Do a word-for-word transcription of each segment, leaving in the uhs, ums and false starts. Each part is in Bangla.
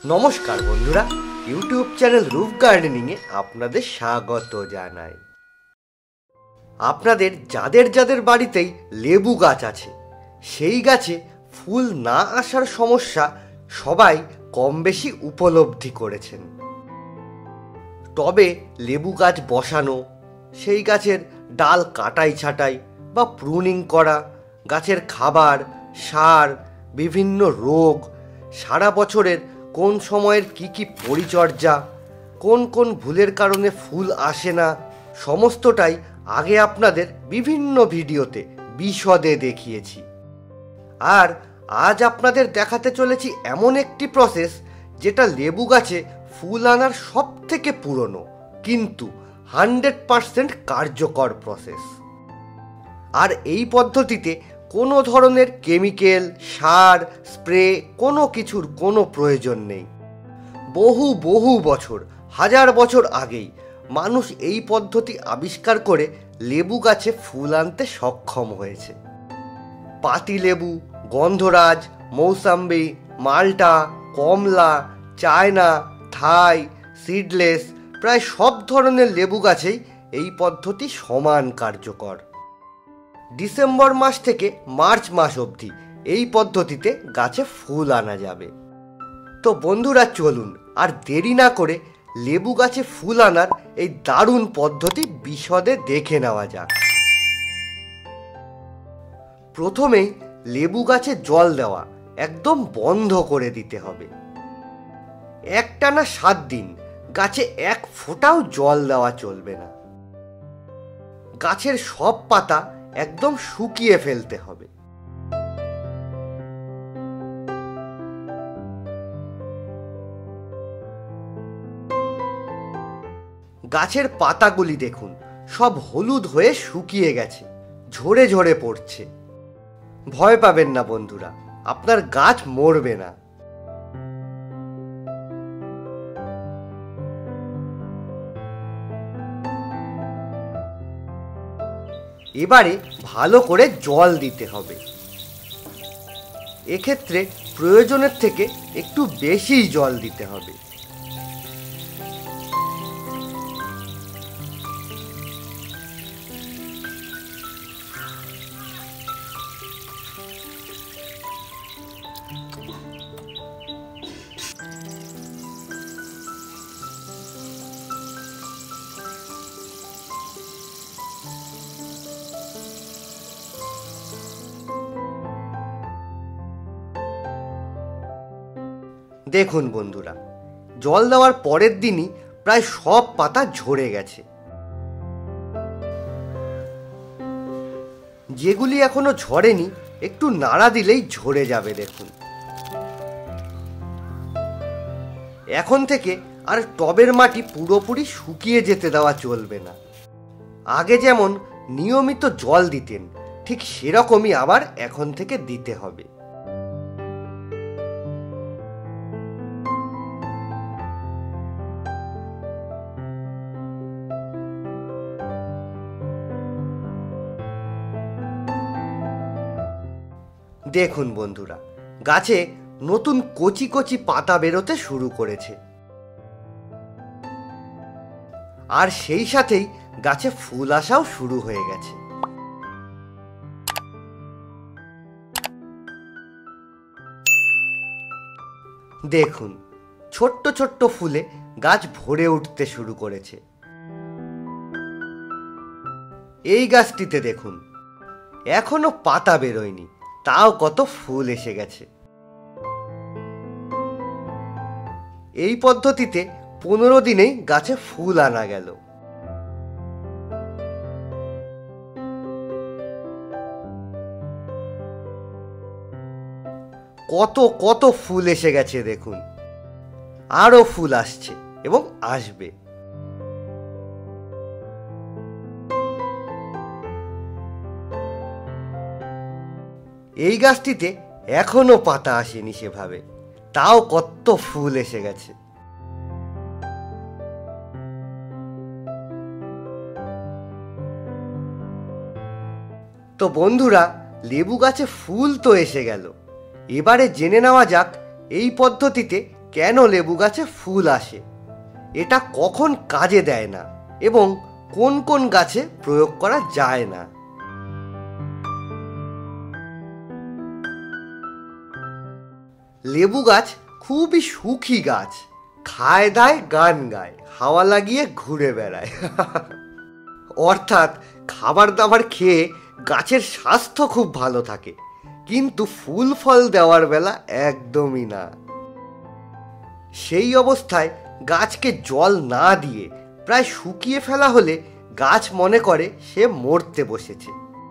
নমস্কার বন্ধুরা, ইউটিউব চ্যানেল রুফ গার্ডেনিং এ আপনাদের স্বাগত জানাই। আপনাদের যাদের যাদের বাড়িতেই লেবু গাছ আছে, সেই গাছে ফুল না আসার সমস্যা সবাই কম বেশি উপলব্ধি করেছেন। তবে লেবু গাছ বসানো, সেই গাছের ডাল কাটাই ছাঁটাই বা প্রুনিং করা, গাছের খাবার, সার, বিভিন্ন রোগ, সারা বছরের কোন সময়ের কি কি পরিচর্যা, কোন কোন ভুলের কারণে ফুল আসে না, সমস্তটাই আগে আপনাদের বিভিন্ন ভিডিওতে বিশদে দেখিয়েছি। আর আজ আপনাদের দেখাতে চলেছি এমন একটি প্রসেস যেটা লেবু গাছে ফুল আনার সব থেকে পুরনো কিন্তু হান্ড্রেড পারসেন্ট কার্যকর প্রসেস। আর এই পদ্ধতিতে কোনো ধরনের কেমিক্যাল, সার, স্প্রে কোনো কিছুর কোনো প্রয়োজন নেই। বহু বহু বছর, হাজার বছর আগেই মানুষ এই পদ্ধতি আবিষ্কার করে লেবু গাছে ফুল আনতে সক্ষম হয়েছে। পাতিলেবু, গন্ধরাজ, মৌসাম্বি, মাল্টা, কমলা, চায়না, থাই, সিডলেস, প্রায় সব ধরনের লেবু গাছেই এই পদ্ধতি সমান কার্যকর। ডিসেম্বর মাস থেকে মার্চ মাস অবধি এই পদ্ধতিতে গাছে ফুল আনা যাবে। তো বন্ধুরা চলুন আর দেরি না করে লেবু গাছে ফুল আনার এই দারুণ পদ্ধতি বিশদে দেখে নেওয়া যাক। প্রথমেই লেবু গাছে জল দেওয়া একদম বন্ধ করে দিতে হবে। একটানা সাত দিন গাছে এক ফোঁটাও জল দেওয়া চলবে না। গাছের সব পাতা একদম শুকিয়ে ফেলতে হবে। গাছের পাতাগুলি দেখুন, সব হলুদ হয়ে শুকিয়ে গেছে, ঝরে ঝরে পড়ছে। ভয় পাবেন না বন্ধুরা, আপনার গাছ মরবে না। এবারে ভালো করে জল দিতে হবে। এক্ষেত্রে প্রয়োজনের থেকে একটু বেশি জল দিতে হবে। দেখুন বন্ধুরা, জল দেওয়ার পরের দিনই প্রায় সব পাতা ঝরে গেছে। যেগুলি এখনো ঝরেনি একটু নাড়া দিলেই ঝরে যাবে। দেখুন, এখন থেকে আর টবের মাটি পুরোপুরি শুকিয়ে যেতে দেওয়া চলবে না। আগে যেমন নিয়মিত জল দিতেন, ঠিক সেরকমই আবার এখন থেকে দিতে হবে। দেখুন বন্ধুরা, গাছে নতুন কচি কচি পাতা বেরোতে শুরু করেছে, আর সেই সাথেই গাছে ফুল আসাও শুরু হয়ে গেছে। দেখুন, ছোট্ট ছোট্ট ফুলে গাছ ভরে উঠতে শুরু করেছে। এই গাছটিতে দেখুন, এখনো পাতা বেরোয়নি, তাও কত ফুল এসে গেছে। এই পদ্ধতিতে পনেরো দিনেই গাছে ফুল আনা গেল। কত কত ফুল এসে গেছে দেখুন, আরো ফুল আসছে এবং আসবে। এই গাছটিতে এখনো পাতা আসেনি সেভাবে, তাও কত ফুল এসে গেছে। তো বন্ধুরা, লেবু গাছে ফুল তো এসে গেল। এবারে জেনে নেওয়া যাক এই পদ্ধতিতে কেন লেবু গাছে ফুল আসে, এটা কখন কাজে দেয় না এবং কোন কোন গাছে প্রয়োগ করা যায় না। লেবু গাছ খুবই সুখী গাছ, খায় দায় গান গায়, হাওয়া লাগিয়ে ঘুরে বেড়ায়। অর্থাৎ খাবার দাবার খেয়ে গাছের স্বাস্থ্য খুব ভালো থাকে, কিন্তু ফুল ফল দেওয়ার বেলা একদমই না। সেই অবস্থায় গাছকে জল না দিয়ে প্রায় শুকিয়ে ফেলা হলে গাছ মনে করে সে মরতে বসেছে।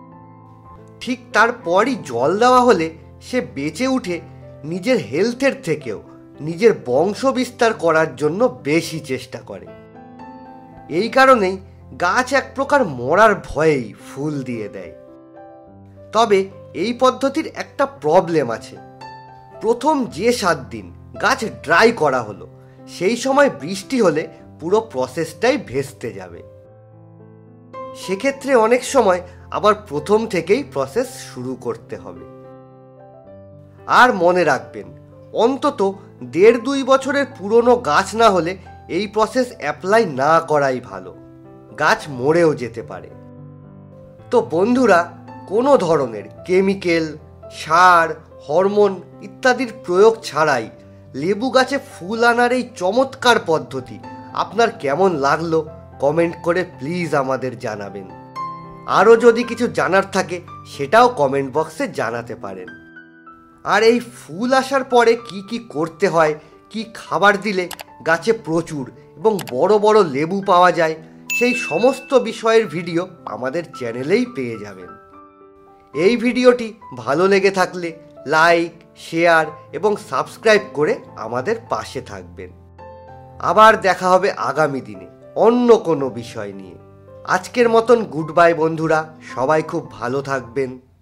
ঠিক তারপরই জল দেওয়া হলে সে বেঁচে উঠে নিজের হেলথের থেকেও নিজের বংশ বিস্তার করার জন্য বেশি চেষ্টা করে। এই কারণেই গাছ এক প্রকার মরার ভয়েই ফুল দিয়ে দেয়। তবে এই পদ্ধতির একটা প্রবলেম আছে। প্রথম যে সাত দিন গাছ ড্রাই করা হলো, সেই সময় বৃষ্টি হলে পুরো প্রসেসটাই ভেস্তে যাবে। সেক্ষেত্রে অনেক সময় আবার প্রথম থেকেই প্রসেস শুরু করতে হবে। আর মনে রাখবেন, অন্তত দেড় দুই বছরের পুরনো গাছ না হলে এই প্রসেস অ্যাপ্লাই না করাই ভালো, গাছ মরেও যেতে পারে। তো বন্ধুরা, কোনো ধরনের কেমিক্যাল, সার, হরমোন ইত্যাদির প্রয়োগ ছাড়াই লেবু গাছে ফুল আনার এই চমৎকার পদ্ধতি আপনার কেমন লাগলো কমেন্ট করে প্লিজ আমাদের জানাবেন। আরও যদি কিছু জানার থাকে সেটাও কমেন্ট বক্সে জানাতে পারেন। আর এই ফুল আসার পরে কি কি করতে হয়, কি খাবার দিলে গাছে প্রচুর এবং বড় বড় লেবু পাওয়া যায়, সেই সমস্ত বিষয়ের ভিডিও আমাদের চ্যানেলেই পেয়ে যাবেন। এই ভিডিওটি ভালো লেগে থাকলে লাইক, শেয়ার এবং সাবস্ক্রাইব করে আমাদের পাশে থাকবেন। আবার দেখা হবে আগামী দিনে অন্য কোনো বিষয় নিয়ে। আজকের মতন গুড বাই বন্ধুরা, সবাই খুব ভালো থাকবেন।